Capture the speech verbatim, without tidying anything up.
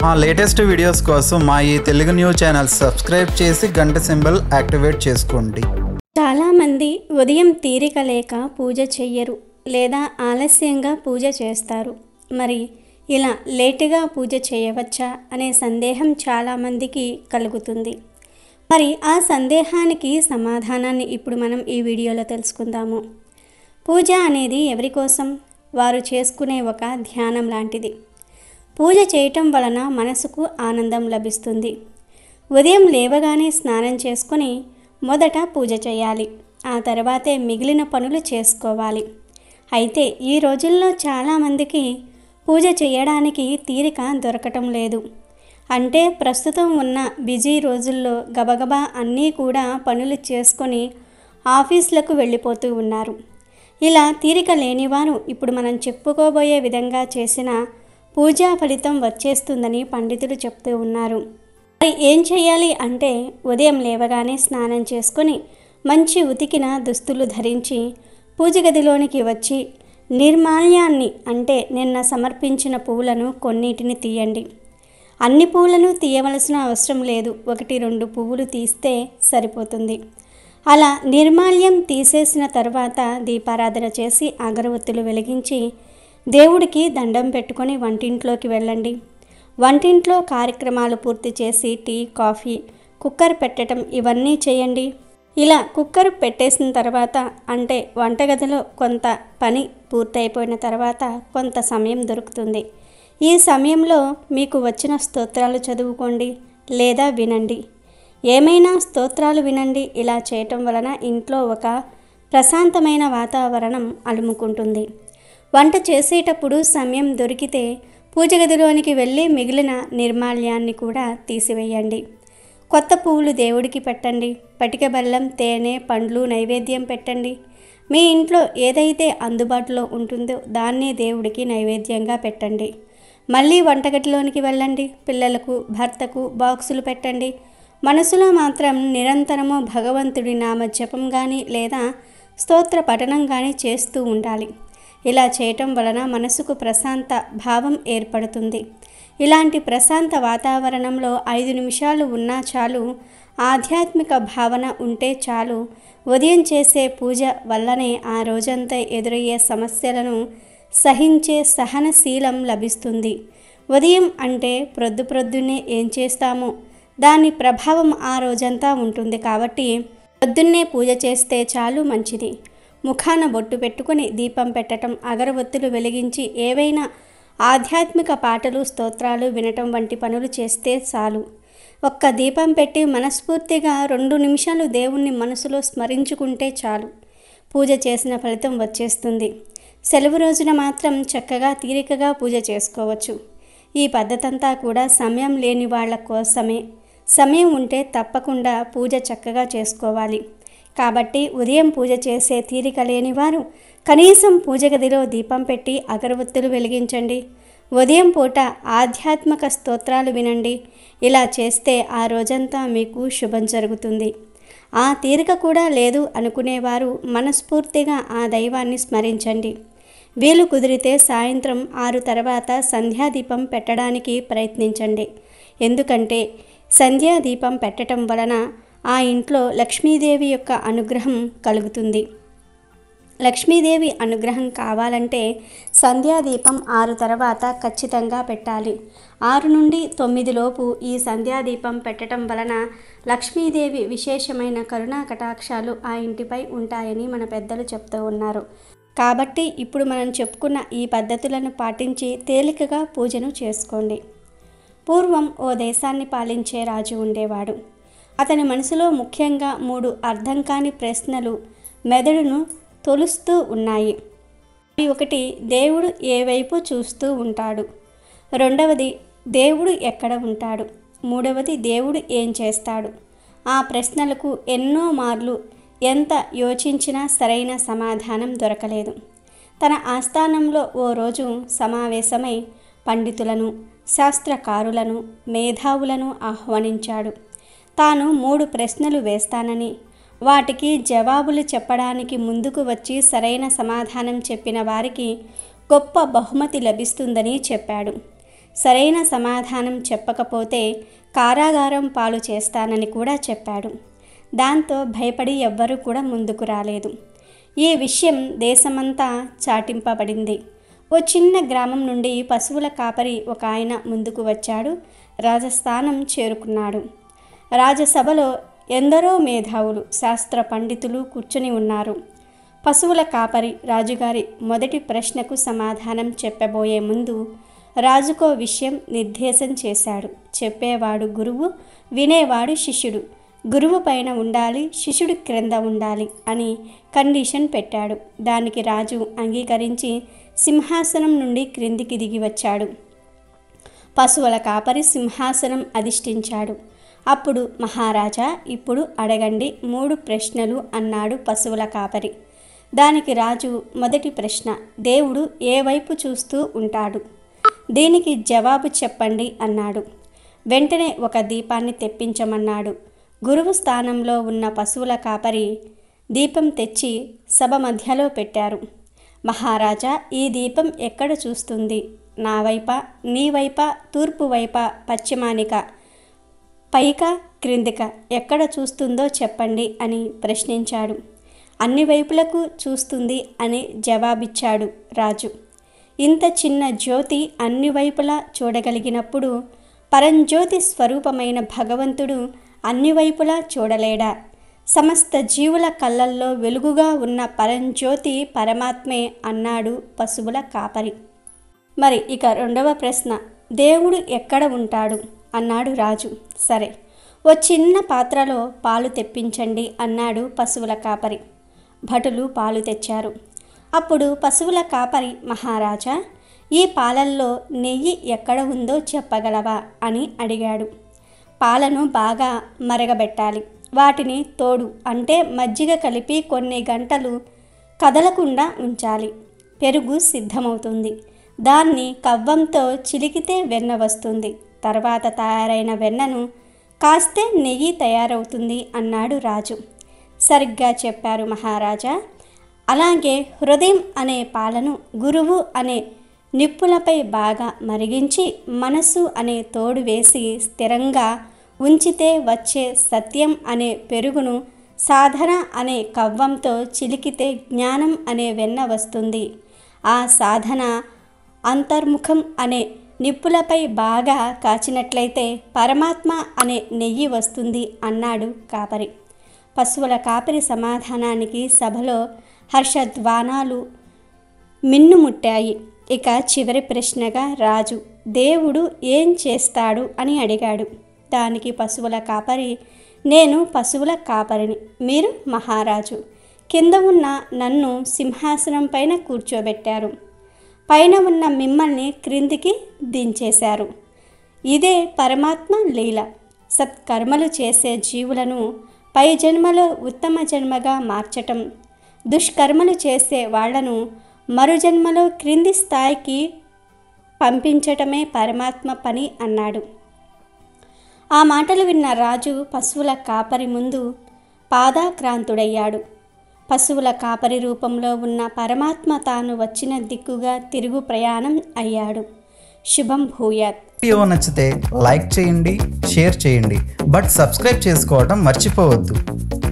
మా latest videos కోసం మా ఈ తెలుగు న్యూస్ ఛానల్ సబ్స్క్రైబ్ చేసి గంట సింబల్ యాక్టివేట్ చేసుకోండి. చాలామంది ఉదయం తీరిక లేక పూజ చెయ్యరు లేదా ఆలస్యంగా పూజ చేస్తారు. మరి ఇలా లేటుగా పూజ చేయవచ్చా అనే సందేహం చాలామందికి కలుగుతుంది. మరి ఆ సందేహానికి సమాధానాన్ని ఇప్పుడు మనం ఈ వీడియోలో తెలుసుకుందాము. పూజ అనేది ఎవరి కోసం? వారు చేసుకునే ఒక ధ్యానం లాంటిది. పూజ చేయటం వలన మనసుకు ఆనందం లభిస్తుంది. ఉదయం లేవగానే స్నానం చేసుకొని మొదట పూజ చేయాలి. ఆ తర్వాతే మిగిలిన పనులు చేసుకోవాలి. అయితే ఈ రోజుల్లో చాలామందికి పూజ చేయడానికి తీరిక దొరకటం లేదు. అంటే ప్రస్తుతం ఉన్న బిజీ రోజుల్లో గబగబా అన్నీ కూడా పనులు చేసుకొని ఆఫీసులకు వెళ్ళిపోతూ ఉన్నారు. ఇలా తీరిక లేనివారు ఇప్పుడు మనం చెప్పుకోబోయే విధంగా చేసిన పూజా ఫలితం వచ్చేస్తుందని పండితులు చెప్తూ ఉన్నారు. మరి ఏం చేయాలి అంటే ఉదయం లేవగానే స్నానం చేసుకొని మంచి ఉతికిన దుస్తులు ధరించి పూజ గదిలోనికి వచ్చి నిర్మాల్యాన్ని అంటే నిన్న సమర్పించిన పువ్వులను కొన్నిటిని తీయండి. అన్ని పువ్వులను తీయవలసిన అవసరం లేదు. ఒకటి రెండు పువ్వులు తీస్తే సరిపోతుంది. అలా నిర్మాల్యం తీసేసిన తర్వాత దీపారాధన చేసి అగరవత్తులు వెలిగించి దేవుడికి దండం పెట్టుకొని వంటింట్లోకి వెళ్ళండి. వంటింట్లో కార్యక్రమాలు పూర్తి చేసి టీ, కాఫీ, కుక్కర్ పెట్టడం ఇవన్నీ చేయండి. ఇలా కుక్కర్ పెట్టేసిన తర్వాత అంటే వంటగదిలో కొంత పని పూర్తయిపోయిన తర్వాత కొంత సమయం దొరుకుతుంది. ఈ సమయంలో మీకు వచ్చిన స్తోత్రాలు చదువుకోండి లేదా వినండి. ఏమైనా స్తోత్రాలు వినండి. ఇలా చేయటం వలన ఇంట్లో ఒక ప్రశాంతమైన వాతావరణం అలుముకుంటుంది. వంట చేసేటప్పుడు సమయం దొరికితే పూజ గదిలోనికి వెళ్ళి మిగిలిన నిర్మాల్యాన్ని కూడా తీసివేయండి. కొత్త పువ్వులు దేవుడికి పెట్టండి. పటిక బెల్లం, తేనె, పండ్లు నైవేద్యం పెట్టండి. మీ ఇంట్లో ఏదైతే అందుబాటులో ఉంటుందో దాన్నే దేవుడికి నైవేద్యంగా పెట్టండి. మళ్ళీ వంటగదిలోనికి వెళ్ళండి. పిల్లలకు, భర్తకు బాక్సులు పెట్టండి. మనసులో మాత్రం నిరంతరము భగవంతుడి నామ జపం కానీ లేదా స్తోత్ర పఠనం కానీ చేస్తూ ఉండాలి. ఇలా చేయటం వలన మనసుకు ప్రశాంత భావం ఏర్పడుతుంది. ఇలాంటి ప్రశాంత వాతావరణంలో ఐదు నిమిషాలు ఉన్నా చాలు. ఆధ్యాత్మిక భావన ఉంటే చాలు. ఉదయం చేసే పూజ వల్లనే ఆ రోజంతా ఎదురయ్యే సమస్యలను సహించే సహనశీలం లభిస్తుంది. ఉదయం అంటే ప్రొద్దు ప్రొద్దున్నే ఏం చేస్తామో దాని ప్రభావం ఆ రోజంతా ఉంటుంది. కాబట్టి పొద్దున్నే పూజ చేస్తే చాలు మంచిది. ముఖాన బొట్టు పెట్టుకుని దీపం పెట్టడం, అగరవత్తులు వెలిగించి ఏవైనా ఆధ్యాత్మిక పాటలు, స్తోత్రాలు వినటం వంటి పనులు చేస్తే చాలు. ఒక్క దీపం పెట్టి మనస్ఫూర్తిగా రెండు నిమిషాలు దేవుణ్ణి మనసులో స్మరించుకుంటే చాలు. పూజ చేసిన ఫలితం వచ్చేస్తుంది. సెలవు రోజున మాత్రం చక్కగా తీరికగా పూజ చేసుకోవచ్చు. ఈ పద్ధతంతా కూడా సమయం లేని వాళ్ళ కోసమే. సమయం ఉంటే తప్పకుండా పూజ చక్కగా చేసుకోవాలి. కాబట్టి ఉదయం పూజ చేసే తీరిక లేని వారు కనీసం పూజ గదిలో దీపం పెట్టి అగరవత్తులు వెలిగించండి. ఉదయం పూట ఆధ్యాత్మిక స్తోత్రాలు వినండి. ఇలా చేస్తే ఆ రోజంతా మీకు శుభం జరుగుతుంది. ఆ తీరిక కూడా లేదు అనుకునేవారు మనస్ఫూర్తిగా ఆ దైవాన్ని స్మరించండి. వీలు కుదిరితే సాయంత్రం ఆరు తర్వాత సంధ్యాదీపం పెట్టడానికి ప్రయత్నించండి. ఎందుకంటే సంధ్యాదీపం పెట్టడం వలన ఆ ఇంట్లో లక్ష్మీదేవి యొక్క అనుగ్రహం కలుగుతుంది. లక్ష్మీదేవి అనుగ్రహం కావాలంటే సంధ్యాదీపం ఆరు తర్వాత ఖచ్చితంగా పెట్టాలి. ఆరు నుండి తొమ్మిది లోపు ఈ సంధ్యాదీపం పెట్టడం వలన లక్ష్మీదేవి విశేషమైన కరుణా కటాక్షాలు ఆ ఇంటిపై ఉంటాయని మన పెద్దలు చెప్తూ ఉన్నారు. కాబట్టి ఇప్పుడు మనం చెప్పుకున్న ఈ పద్ధతులను పాటించి తేలికగా పూజను చేసుకోండి. పూర్వం ఓ దేశాన్ని పాలించే రాజు ఉండేవాడు. అతని మనసులో ముఖ్యంగా మూడు అర్థం కాని ప్రశ్నలు మెదడును తొలుస్తూ ఉన్నాయి. ఒకటి, దేవుడు ఏ వైపు చూస్తూ ఉంటాడు? రెండవది, దేవుడు ఎక్కడ ఉంటాడు? మూడవది, దేవుడు ఏం చేస్తాడు? ఆ ప్రశ్నలకు ఎన్నో మార్లు ఎంత యోచించినా సరైన సమాధానం దొరకలేదు. తన ఆస్థానంలో ఓ రోజు సమావేశమై పండితులను, శాస్త్రకారులను, మేధావులను ఆహ్వానించాడు. తాను మూడు ప్రశ్నలు వేస్తానని, వాటికి జవాబులు చెప్పడానికి ముందుకు వచ్చి సరైన సమాధానం చెప్పిన వారికి గొప్ప బహుమతి లభిస్తుందని చెప్పాడు. సరైన సమాధానం చెప్పకపోతే కారాగారం పాలు చేస్తానని కూడా చెప్పాడు. దాంతో భయపడి ఎవ్వరూ కూడా ముందుకు రాలేదు. ఈ విషయం దేశమంతా చాటింపబడింది. ఓ చిన్న గ్రామం నుండి పశువుల కాపరి ఒక ఆయన ముందుకు వచ్చాడు. రాజస్థానం చేరుకున్నాడు. రాజసభలో ఎందరో మేధావులు, శాస్త్ర పండితులు కూర్చుని ఉన్నారు. పశువుల కాపరి రాజుగారి మొదటి ప్రశ్నకు సమాధానం చెప్పబోయే ముందు రాజుకో విషయం నిర్దేశం చేశాడు. చెప్పేవాడు గురువు, వినేవాడు శిష్యుడు. గురువు పైన ఉండాలి, శిష్యుడు క్రింద ఉండాలి అని కండిషన్ పెట్టాడు. దానికి రాజు అంగీకరించి సింహాసనం నుండి క్రిందికి దిగి వచ్చాడు. పశువుల కాపరి సింహాసనం అధిష్ఠించాడు. అప్పుడు మహారాజా, ఇప్పుడు అడగండి మూడు ప్రశ్నలు అన్నాడు పశువుల కాపరి. దానికి రాజు మొదటి ప్రశ్న, దేవుడు ఏ వైపు చూస్తూ ఉంటాడు? దీనికి జవాబు చెప్పండి అన్నాడు. వెంటనే ఒక దీపాన్ని తెప్పించమన్నాడు. గురువు స్థానంలో ఉన్న పశువుల కాపరి దీపం తెచ్చి సభ మధ్యలో పెట్టారు. మహారాజా, ఈ దీపం ఎక్కడ చూస్తుంది? నా వైపా, నీ వైపా, తూర్పు వైపా, పశ్చిమానిక, పైక, క్రిందిక, ఎక్కడ చూస్తుందో చెప్పండి అని ప్రశ్నించాడు. అన్ని వైపులకు చూస్తుంది అని జవాబిచ్చాడు రాజు. ఇంత చిన్న జ్యోతి అన్ని వైపులా చూడగలిగినప్పుడు పరంజ్యోతి స్వరూపమైన భగవంతుడు అన్ని వైపులా చూడలేడా? సమస్త జీవుల కళ్ళల్లో వెలుగుగా ఉన్న పరంజ్యోతి పరమాత్మే అన్నాడు పశువుల కాపరి. మరి ఇక రెండవ ప్రశ్న, దేవుడు ఎక్కడ ఉంటాడు అన్నాడు రాజు. సరే, ఓ చిన్న పాత్రలో పాలు తెప్పించండి అన్నాడు పశువుల కాపరి. భటులు పాలు తెచ్చారు. అప్పుడు పశువుల కాపరి, మహారాజా, ఈ పాలల్లో నెయ్యి ఎక్కడ ఉందో చెప్పగలవా అని అడిగాడు. పాలను బాగా మరగబెట్టాలి. వాటిని తోడు అంటే మజ్జిగ కలిపి కొన్ని గంటలు కదలకుండా ఉంచాలి. పెరుగు సిద్ధమవుతుంది. దాన్ని కవ్వంతో చిలికితే వెన్న వస్తుంది. తర్వాత తయారైన వెన్నను కాస్తే నెయ్యి తయారవుతుంది అన్నాడు రాజు. సరిగ్గా చెప్పారు మహారాజా. అలాగే హృదయం అనే పాలను గురువు అనే నిప్పులపై బాగా మరిగించి మనసు అనే తోడు వేసి స్థిరంగా ఉంచితే వచ్చే సత్యం అనే పెరుగును సాధన అనే కవ్వంతో చిలికితే జ్ఞానం అనే వెన్న వస్తుంది. ఆ సాధన అంతర్ముఖం అనే నిప్పులపై బాగా కాచినట్లయితే పరమాత్మ అనే నెయ్యి వస్తుంది అన్నాడు కాపరి. పశువుల కాపరి సమాధానానికి సభలో హర్షధ్వానాలు మిన్నుముట్టాయి. ఇక చివరి ప్రశ్నగా రాజు దేవుడు ఏం చేస్తాడు అని అడిగాడు. దానికి పశువుల కాపరి, నేను పశువుల కాపరిని, మీరు మహారాజు. కింద ఉన్న నన్ను సింహాసనం పైన కూర్చోబెట్టారు. పైన ఉన్న మిమ్మల్ని క్రిందికి దించేశారు. ఇదే పరమాత్మ లీల. సత్కర్మలు చేసే జీవులను పై జన్మలో ఉత్తమ జన్మగా మార్చటం, దుష్కర్మలు చేసే వాళ్లను మరు జన్మలో క్రింది స్థాయికి పంపించటమే పరమాత్మ పని అన్నాడు. ఆ మాటలు విన్న రాజు పశువుల కాపరి ముందు పాదాక్రాంతుడయ్యాడు. పశువుల కాపరి రూపంలో ఉన్న పరమాత్మ తాను వచ్చిన దిక్కుగా తిరుగు ప్రయాణం అయ్యాడు. శుభం భూయాత్. వీడియో నచ్చితే లైక్ చేయండి, షేర్ చేయండి, బట్ సబ్స్క్రైబ్ చేసుకోవడం మర్చిపోవద్దు.